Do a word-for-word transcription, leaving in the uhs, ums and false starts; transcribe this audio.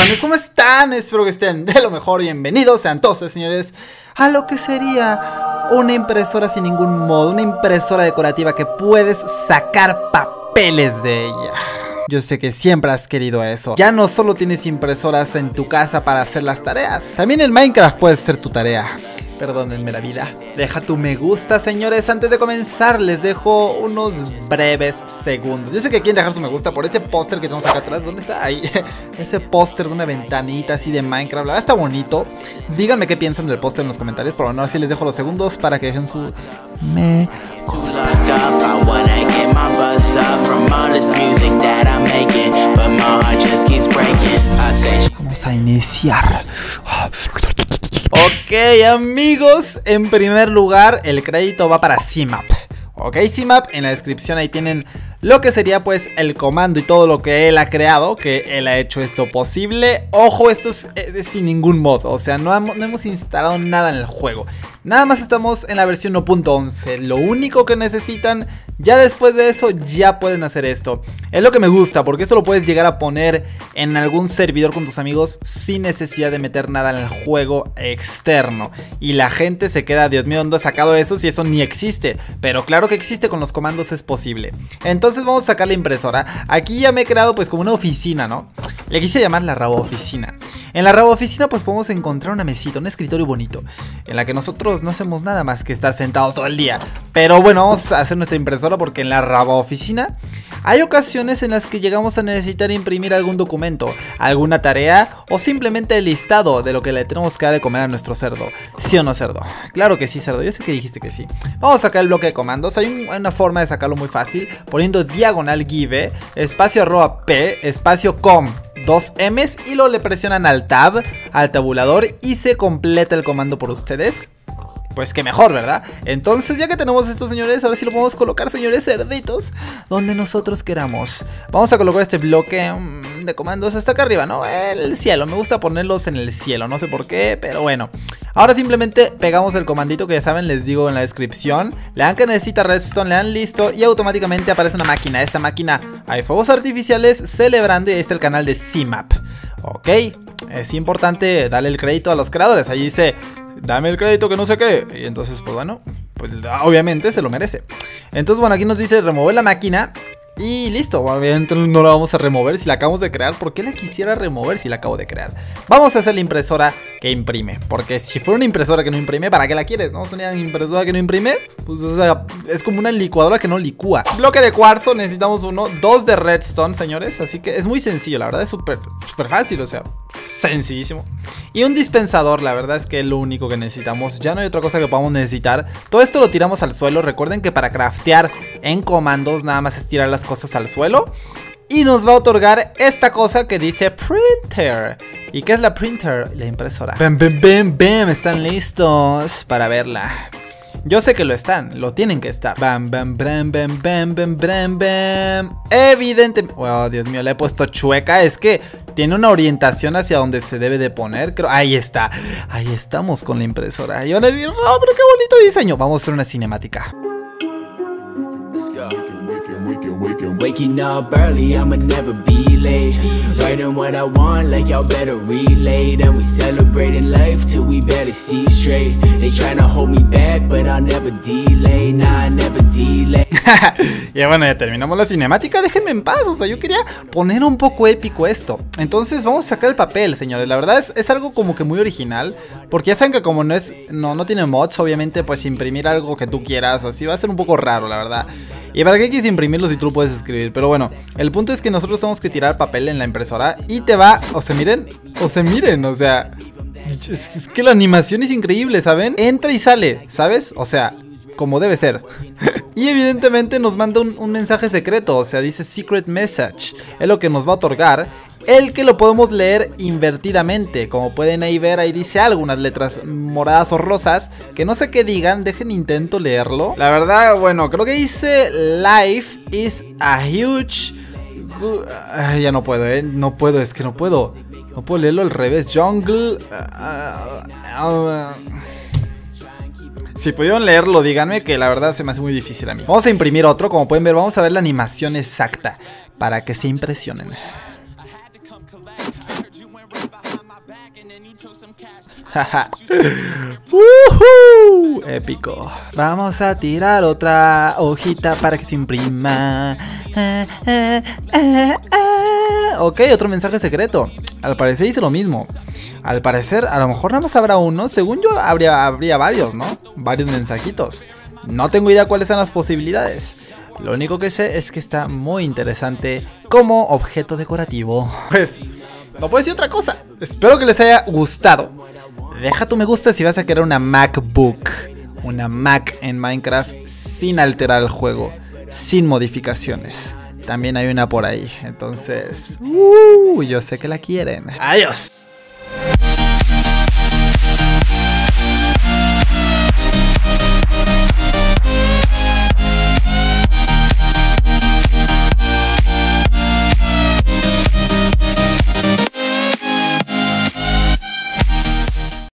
demonios, ¿cómo están? Espero que estén de lo mejor. Bienvenidos sean todos, señores, a lo que sería una impresora sin ningún modo. Una impresora decorativa que puedes sacar papeles de ella. Yo sé que siempre has querido eso. Ya no solo tienes impresoras en tu casa para hacer las tareas, también en Minecraft puedes hacer tu tarea. Perdónenme la vida. Deja tu me gusta, señores. Antes de comenzar les dejo unos breves segundos. Yo sé que quieren dejar su me gusta por ese póster que tenemos acá atrás. ¿Dónde está? Ahí. Ese póster de una ventanita así de Minecraft. La verdad está bonito. Díganme qué piensan del póster en los comentarios. Pero bueno, así les dejo los segundos para que dejen su me gusta. Vamos a iniciar. Ok, amigos, en primer lugar el crédito va para Cmap. Ok, Cmap, en la descripción ahí tienen lo que sería pues el comando y todo lo que él ha creado, que él ha hecho esto posible. Ojo, esto es, es sin ningún mod, o sea, no, no hemos instalado nada en el juego. Nada más estamos en la versión uno punto once. Lo único que necesitan, ya después de eso, ya pueden hacer esto. Es lo que me gusta, porque esto lo puedes llegar a poner en algún servidor con tus amigos sin necesidad de meter nada en el juego externo. Y la gente se queda, Dios mío, ¿dónde ha sacado eso si eso ni existe? Pero claro que existe, con los comandos es posible. Entonces vamos a sacar la impresora. Aquí ya me he creado pues como una oficina, ¿no? Le quise llamar la Rabo Oficina. En la Rabo Oficina pues podemos encontrar una mesita, un escritorio bonito, en la que nosotros no hacemos nada más que estar sentados todo el día. Pero bueno, vamos a hacer nuestra impresora porque en la Rabo Oficina hay ocasiones en las que llegamos a necesitar imprimir algún documento, alguna tarea o simplemente el listado de lo que le tenemos que dar de comer a nuestro cerdo. ¿Sí o no, cerdo? Claro que sí, cerdo, yo sé que dijiste que sí. Vamos a sacar el bloque de comandos. Hay, un, hay una forma de sacarlo muy fácil, poniendo diagonal give, espacio arroba p, espacio com, dos M's y luego le presionan al tab, al tabulador y se completa el comando por ustedes. Pues que mejor, ¿verdad? Entonces ya que tenemos esto, señores, ahora sí lo podemos colocar, señores cerditos, donde nosotros queramos. Vamos a colocar este bloque mmm, de comandos hasta acá arriba, ¿no? El cielo, me gusta ponerlos en el cielo, no sé por qué, pero bueno. Ahora simplemente pegamos el comandito que ya saben, les digo en la descripción. Le dan que necesita redstone, le dan listo y automáticamente aparece una máquina. Esta máquina hay fuegos artificiales celebrando y ahí está el canal de Cmap. Ok, es importante darle el crédito a los creadores. Ahí dice, dame el crédito que no sé qué. Y entonces pues bueno, pues obviamente se lo merece. Entonces bueno, aquí nos dice remover la máquina. Y listo, obviamente no la vamos a remover si la acabamos de crear. ¿Por qué la quisiera remover si la acabo de crear? Vamos a hacer la impresora que imprime. Porque si fuera una impresora que no imprime, ¿para qué la quieres? ¿No? Es una impresora que no imprime, pues o sea, es como una licuadora que no licúa. Bloque de cuarzo, necesitamos uno. Dos de redstone, señores. Así que es muy sencillo, la verdad es súper súper fácil, o sea, sencillísimo. Y un dispensador, la verdad es que es lo único que necesitamos. Ya no hay otra cosa que podamos necesitar. Todo esto lo tiramos al suelo. Recuerden que para craftear en comandos nada más es tirar las cosas al suelo. Y nos va a otorgar esta cosa que dice printer. ¿Y qué es la printer? La impresora. Bam, bam, bam, bam. Están listos para verla. Yo sé que lo están, lo tienen que estar. Bam, bam, bam, bam, bam, bam, bam, bam. Evidentemente. Oh, Dios mío, le he puesto chueca. Es que tiene una orientación hacia donde se debe de poner. Creo. Ahí está. Ahí estamos con la impresora. Y van a decir, oh, pero qué bonito diseño. Vamos a hacer una cinemática. Let's go. Waking up early, I'ma never be late. Writing what I want, like y'all better relate. And we celebrating life till we barely see straight. They tryna hold me back, but I'll never delay. Nah, I never delay. Y bueno, ya terminamos la cinemática. Déjenme en paz, o sea, yo quería poner un poco épico esto. Entonces vamos a sacar el papel, señores. La verdad es, es algo como que muy original. Porque ya saben que como no es, no, no tiene mods, obviamente pues imprimir algo que tú quieras o así va a ser un poco raro, la verdad. ¿Y para qué quieres imprimirlo si tú lo puedes escribir? Pero bueno, el punto es que nosotros tenemos que tirar papel en la impresora y te va, o sea, miren, o sea, miren, o sea, es, es que la animación es increíble, ¿saben? Entra y sale, ¿sabes? O sea, como debe ser. Y evidentemente nos manda un, un mensaje secreto, o sea, dice secret message. Es lo que nos va a otorgar, el que lo podemos leer invertidamente. Como pueden ahí ver, ahí dice algunas letras moradas o rosas, que no sé qué digan, dejen intento leerlo. La verdad, bueno, creo que dice life is a huge... Ay, ya no puedo, eh, no puedo, es que no puedo. No puedo leerlo al revés, jungle... Uh, uh, uh, Si pudieron leerlo, díganme, que la verdad se me hace muy difícil a mí. Vamos a imprimir otro, como pueden ver, vamos a ver la animación exacta para que se impresionen. uh-huh. Épico. Vamos a tirar otra hojita para que se imprima. Eh, eh, eh, eh. Ok, otro mensaje secreto. Al parecer hice lo mismo. Al parecer, a lo mejor nada más habrá uno. Según yo, habría, habría varios, ¿no? Varios mensajitos. No tengo idea cuáles son las posibilidades. Lo único que sé es que está muy interesante como objeto decorativo. Pues, no puedo decir otra cosa. Espero que les haya gustado. Deja tu me gusta si vas a querer una MacBook. Una Mac en Minecraft sin alterar el juego. Sin modificaciones. También hay una por ahí. Entonces, uh, yo sé que la quieren. Adiós.